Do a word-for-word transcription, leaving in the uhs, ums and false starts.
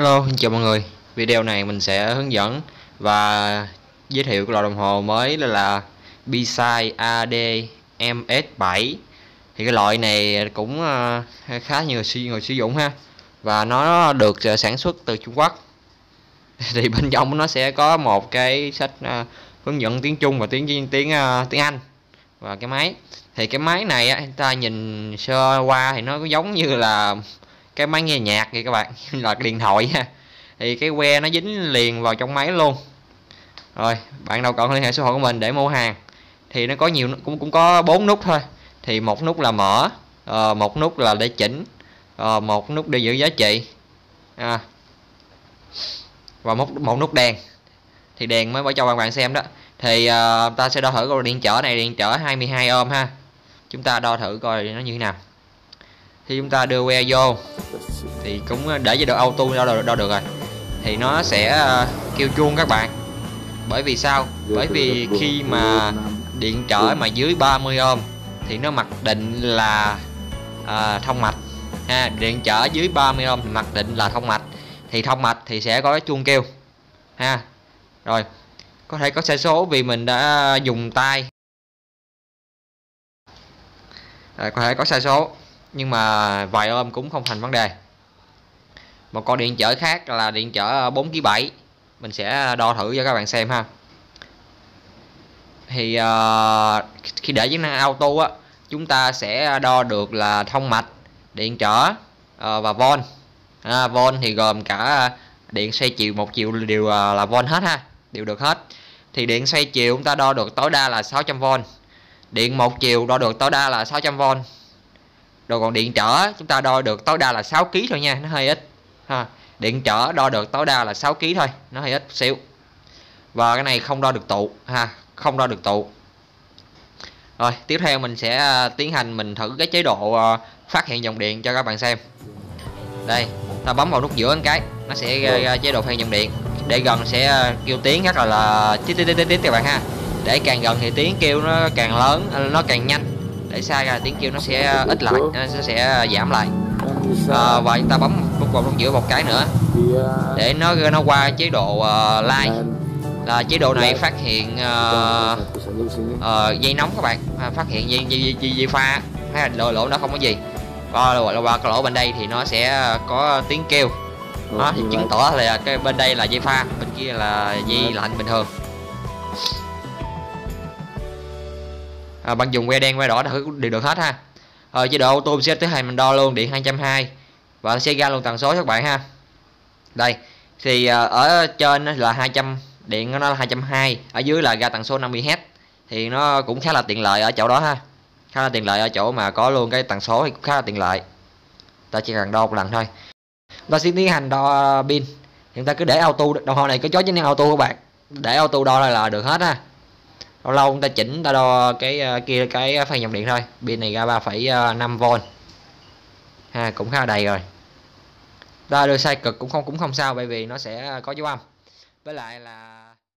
Hello, xin chào mọi người. Video này mình sẽ hướng dẫn và giới thiệu cái loại đồng hồ mới đó là Beside a đê em ét bảy. Thì cái loại này cũng khá nhiều người sử dụng ha. Và nó được sản xuất từ Trung Quốc. Thì bên trong nó sẽ có một cái sách hướng dẫn tiếng Trung và tiếng tiếng tiếng Anh. Và cái máy thì cái máy này á, ta nhìn sơ qua thì nó có giống như là cái máy nghe nhạc vậy các bạn, là cái điện thoại ha. Thì cái que nó dính liền vào trong máy luôn. Rồi bạn nào cần liên hệ số hội của mình để mua hàng. Thì nó có nhiều, cũng cũng có bốn nút thôi. Thì một nút là mở, uh, một nút là để chỉnh, uh, một nút để giữ giá trị, à, và một một nút đèn. Thì đèn mới cho các bạn xem đó. Thì uh, ta sẽ đo thử coi điện trở này, điện trở hai mươi hai ohm ha. Chúng ta đo thử coi nó như thế nào. Thì chúng ta đưa que vô thì cũng để chế độ auto đo được, đo được rồi. Thì nó sẽ uh, kêu chuông các bạn. Bởi vì sao? Bởi vì khi mà điện trở mà dưới ba mươi ohm thì nó mặc định là uh, thông mạch ha. Điện trở dưới ba mươi ohm thì mặc định là thông mạch. Thì thông mạch thì sẽ có chuông kêu ha. Rồi có thể có sai số vì mình đã dùng tay, rồi, có thể có sai số nhưng mà vài ohm cũng không thành vấn đề. Một con điện trở khác là điện trở bốn ki lô gam, mình sẽ đo thử cho các bạn xem ha. Thì uh, khi để chức năng auto á, chúng ta sẽ đo được là thông mạch, điện trở uh, và volt. À, volt thì gồm cả điện xoay chiều, một chiều đều uh, là volt hết ha, đều được hết. Thì điện xoay chiều chúng ta đo được tối đa là sáu trăm volt, điện một chiều đo được tối đa là sáu trăm volt. Rồi còn điện trở chúng ta đo được tối đa là sáu ki lô gam thôi nha, nó hơi ít ha. Điện trở đo được tối đa là sáu ki lô gam thôi, nó hơi ít xíu. Và cái này không đo được tụ ha, không đo được tụ. Rồi tiếp theo mình sẽ tiến hành mình thử cái chế độ phát hiện dòng điện cho các bạn xem. Đây, ta bấm vào nút giữa một cái, nó sẽ ra chế độ phát hiện dòng điện. Để gần sẽ kêu tiếng rất là là tít tít tít tít các bạn ha. Để càng gần thì tiếng kêu nó càng lớn, nó càng nhanh. Để xa ra tiếng kêu nó sẽ ít lại, nó sẽ giảm lại. À, và chúng ta bấm nút vào nút giữa một cái nữa để nó nó qua chế độ uh, live. Là chế độ này phát hiện uh, uh, dây nóng các bạn, à, phát hiện dây dây, dây, dây pha hay là lỗ lỗ nó không có gì. Qua qua, qua cái lỗ bên đây thì nó sẽ có tiếng kêu. Nó thì chứng tỏ là cái bên đây là dây pha, bên kia là dây lạnh bình thường. À, bạn dùng que đen que đỏ thử đều được hết ha. Ờ, chế độ auto sẽ tới hành mình đo luôn điện hai trăm hai mươi và sẽ ra luôn tần số các bạn ha. Đây thì uh, ở trên là hai trăm, điện nó là hai trăm hai mươi, ở dưới là ra tần số năm mươi héc. Thì nó cũng khá là tiện lợi ở chỗ đó ha, khá là tiện lợi ở chỗ mà có luôn cái tần số thì cũng khá là tiện lợi. Ta chỉ cần đo một lần thôi. Ta sẽ tiến hành đo pin. Chúng ta cứ để auto, đồng hồ này có chó chính auto các bạn, để auto đo là, là được hết ha. Lâu lâu chúng ta chỉnh, ta đo cái uh, kia cái phan dòng điện thôi. Pin này ra ba phẩy năm volt ha, cũng khá là đầy rồi. Ta đưa sai cực cũng không cũng không sao, bởi vì nó sẽ có dấu âm, với lại là